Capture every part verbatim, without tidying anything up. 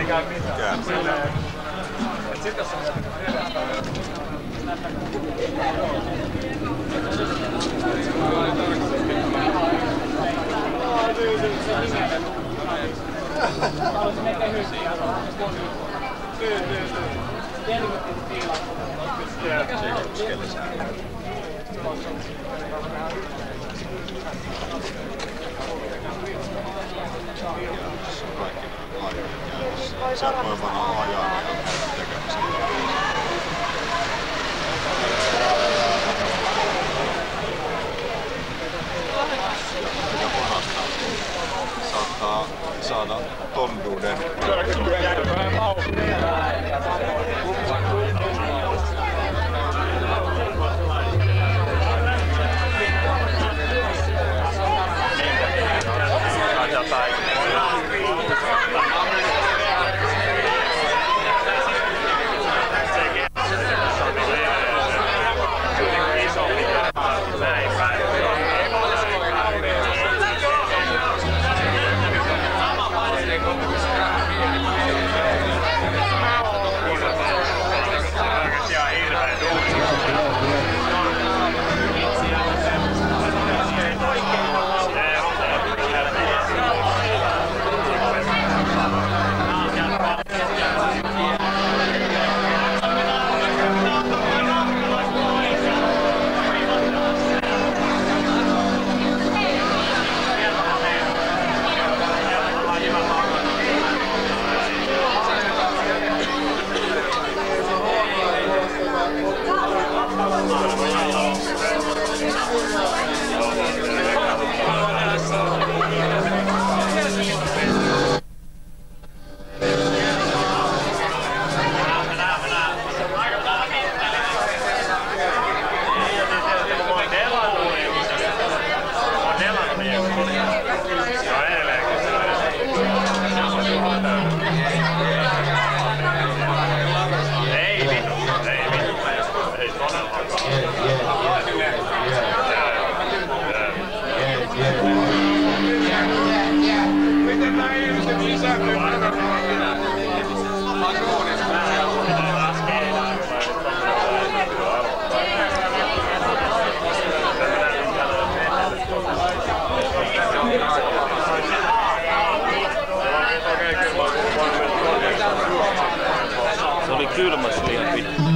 käy mitään. Sitten jos on haluaisin mennä hyssiä. Kyllä, kyllä, kyllä. Tiedätkö tilaa? Joo, se on lisää. Sieltä voi vaan ajaa tekemässä. Mikä parasta saattaa saada tonduuden. Se oli kylmässä liian pitkä.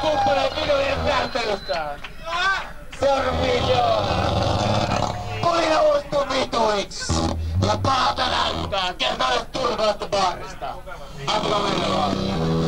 kumppaneet videoiden välttelystään. Seuraava joo. Kulina uustuu vituiksi. Ja pahalta näyttää. Kertaa jos turvallista baarista. Antakaa mennä vaan.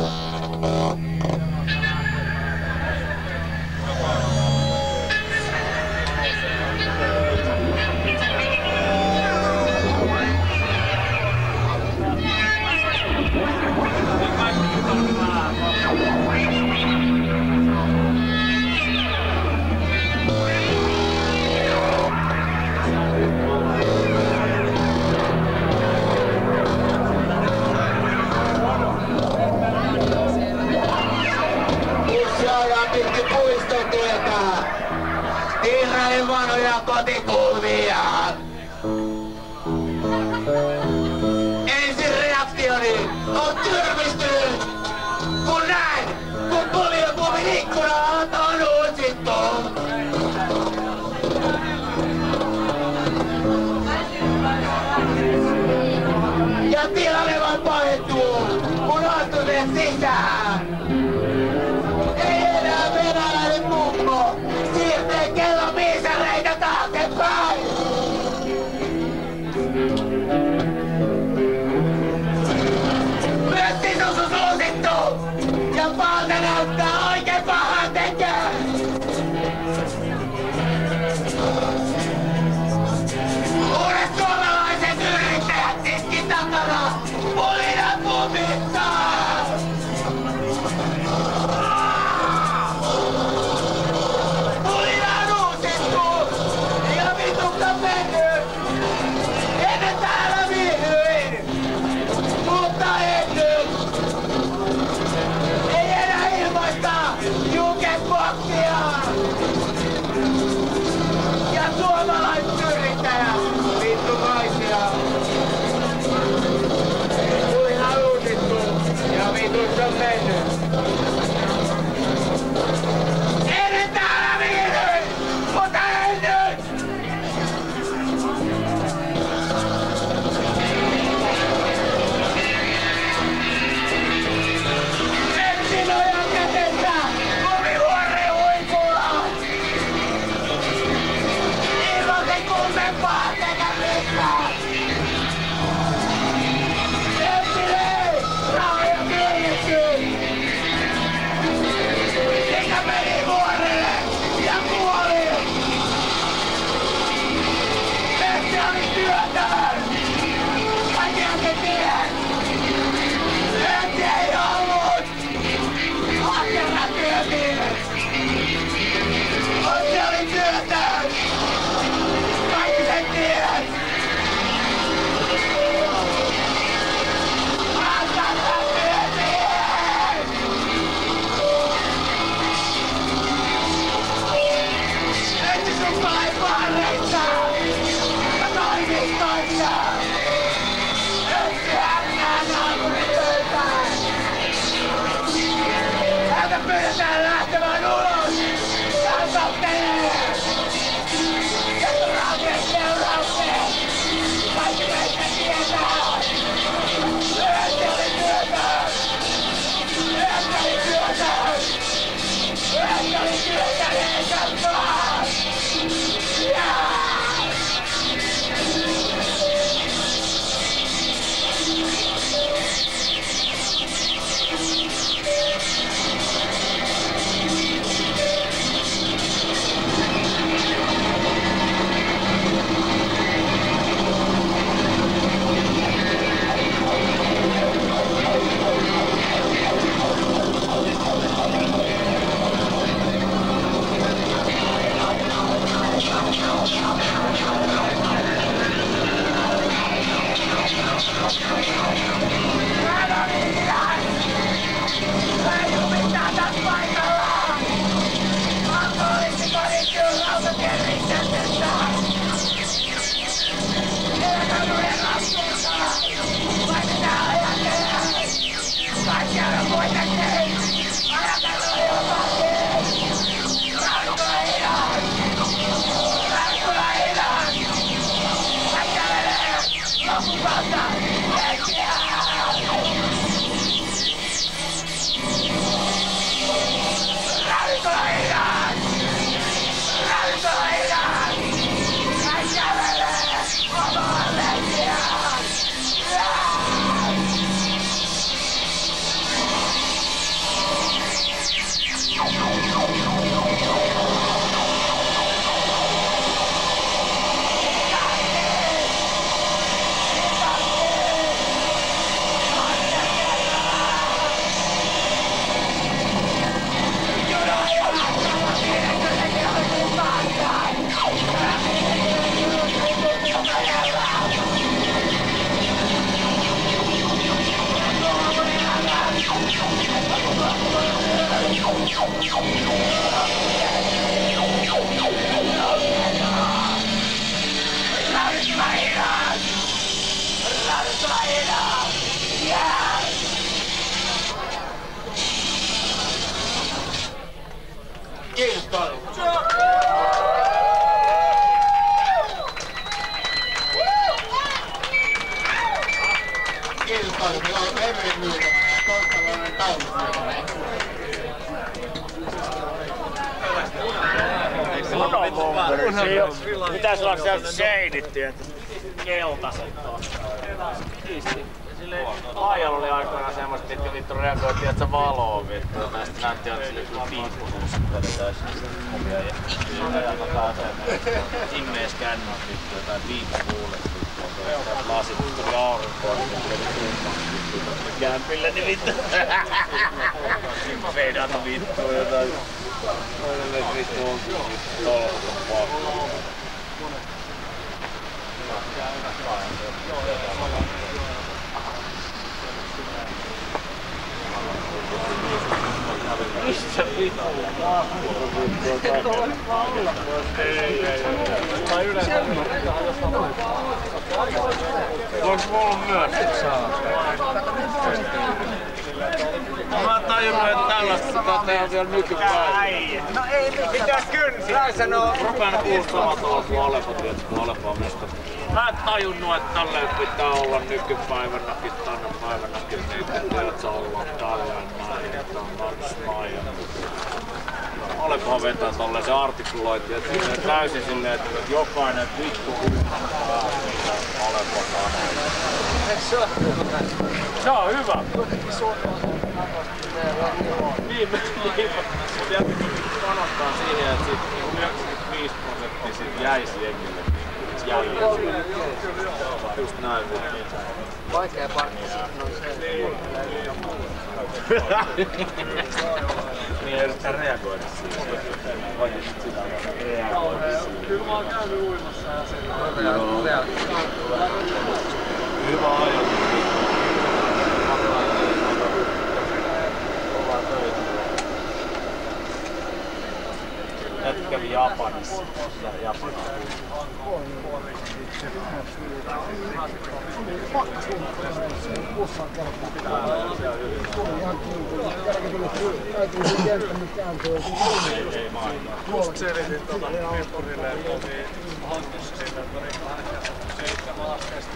Israelin vanhoja kotikulmia. Ensin reaktioni on tyrmistynyt, kun näin, kun poliopuvin ikkunat on uusittu. Ja tilalle vaan pahentuu, kun astuneet sisään. Ei enää venäläinen mummo siirtee kellon viisareita taaksepäin. Myös sisus on suosittu ja valta näyttää oikein pahan tekee. Uudet suomalaiset yrittäjät tiskin takana Pulina pumittaa. Ja suomalaiset yrittäjät, vittumaisia. Kulina uusittu ja vitussa on mennyt. Ennen täällä viihdy, mutta ei nyt! Metsin ojan kätensä, kumihuoreen huipulla. Ilman sen kummempaa sekä mitään. Metsin ei, rahoja kyljettyy. Eikä meni vuorelle ja kuoli. Metsi oli työtön. Kaikkihan se tiedät. Metsi ei ollut. Ahkera työmies. Metsi oli työtön. Kaikki sen tiedät. Ahkera työmies. Metsi sun palai parreissa. Ja toimistoissa. Metsi hännää naapuripöytään. Häntä pyydetään lähtemään ulos. Hän tappelee. Ja raakeen seuraukseen. Kaikki meistä tietää. Lyönti oli työtön. Lyönti oli työtön. Lyönti oli työtön eikä taas. Jaa! Kiitos paljon. Kiitos paljon. Meillä on Everin myytä. Toivottavasti taulussa. Pitäis olla sieltä shadit, tietysti. Keltaiset on. Aijalla oli aikoinaan semmoista, mitkä vittu reagoitiin, että se valoo vittu. Näistä näytti aina sille kyllä piippusuus. Vedetään omia ja pääsee immees kännät vittu, jotain piippuhuulet vittu. Lasit tuli aurinkoon, niin tuli tuumma. Kämpille niin vittu. Vedata vittu jotain. Toinen vittu on tolkuton pakko. Mistä vittu? Ei, ei, ei. Tai yleensä. Voinko mulla myös? Mä tajunnut, että tällaista sitä tehdään vielä nykypäivänä. No ei mitään. Mitäs kynsi? Näin sanoo. Rupeen kuusi samat olla kuin Alepo, tietysti Alepo on mistä. Mä en tajunnut, että tälleen pitää olla nykypäivänäkin, tänne päivänäkin, niin teet sä ollaan tälleen näin, että on kans näin. Alepohan vetää tolleen se artikulointi, että täysin silleen, että jokainen vittu ymmärtää, mitä Alepo sanoo. Se on hyvä. Niin, niin. Mutta jätkin panostaa siihen, että sit yhdeksänkymmentäviisi prosenttia siitä jäisi jengille. Jäljellä. Just näin. Vaikea parkki on se. Niin ei yrittää reagoida siihen. Oikeesti sitä reagoida siihen. Kyllä mä oon käynyt uimassa ja sen. Hyvä ajatus. Jätki kävi Japanissa. Japanissa. Just selitin tuota Pipurille, että oli hankkeessa siitä, että oli seitsemän asteesta.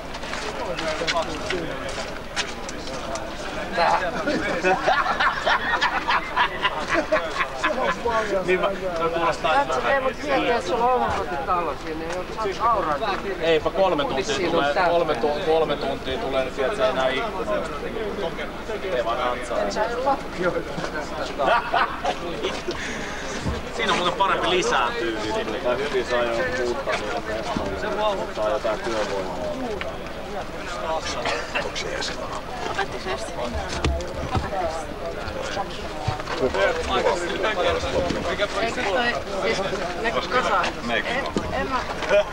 Niin se kuulostaa Katso, ei mut miettiä, että sulla on omakotitalo siinä, ei saat auraa. Eipä kolme tuntia tulee, kolme, tu, kolme tuntia tulee, niin sieltä saa enää ikkunoista. Ei vaan natsaa. Siinä on muuten parempi lisääntyy. Tai hyvin saa jo muuttaa niillä mestoilla. Saa jotain työvoimaa. Onko se jäsen? Opettisesti. Eikö toi siis näkyy kasaan? En mä...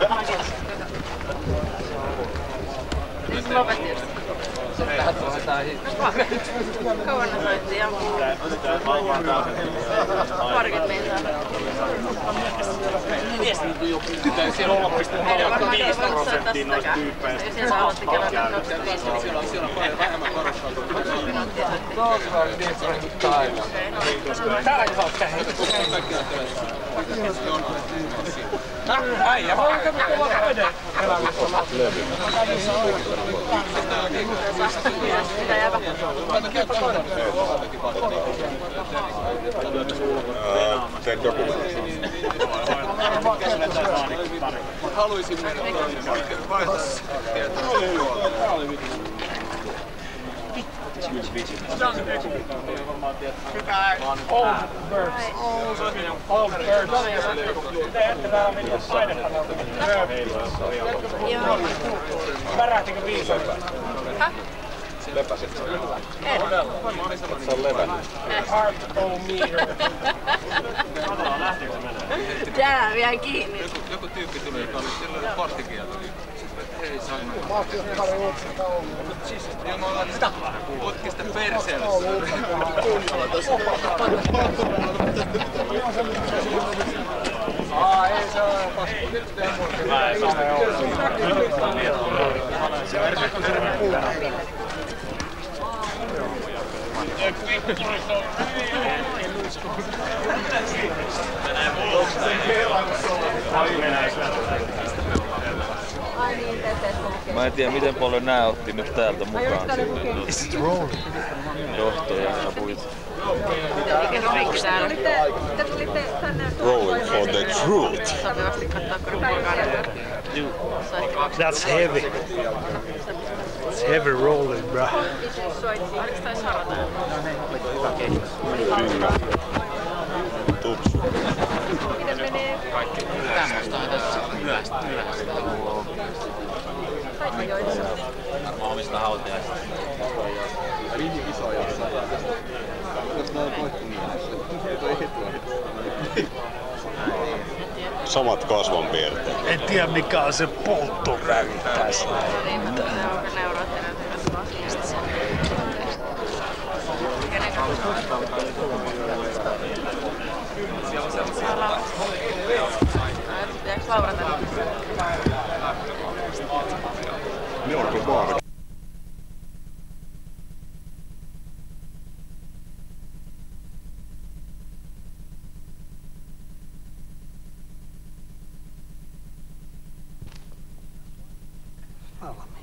Niin se lopetti just. Kauan ne soitti ja muu. Parikymmentä meitä. Siellä on viisi prosenttia noista tyyppeistä. Ja siellä aloitti kello kaksikymmentäviisi. Siellä on vähemmän korostautu. Tuossa on niin kuin taina. Täällä kautta hei. Äijä, voi käydä tuolla toinen elämässä. Mitä jäävä? Teet joku. Haluaisin mennä vaihtaa tietoa. Old birds. Old birds. Te ette täällä mitään painetta. Joo. Värähtikö viisoita? Häh? Lepäsit sä? En. Se on levännyt. Heart-o-meter. Jää, vielä kiinni. Joku tyyppi tuli, joka oli silloin partikielto. Ei sano. Siis, ilman otki sitä perseelle. Aa, ei se ole pasku. Nyt ei muuta. Mä en saa. Se on terve puuta. Mä en tiedä miten paljon nää otti nyt täältä mukaan sinne. Is it rolling? Johtoja ja muita. Rolling for the truth. Sopivasti katsoa, kun rupeaa. That's heavy. It's heavy rolling, bruh. Oliko toi Sara täällä? Tupsu. Miten menee? Kaikki tämmöstähän tässä myöhästä myöhästä. Kaikki joissa. Mä omista hautajaista. Samat kasvonpiirteet. En tiedä mikä on se polttoväri tässä. Niin, mutta se on kyllä neuroottinen tässä asiasta. Kenen kanssa? Saa Laura. Pitääkö Laura tänne? Jorko Baari. Follow me.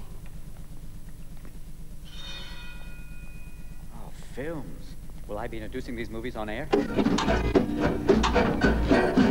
Oh, films. Will I be introducing these movies on air?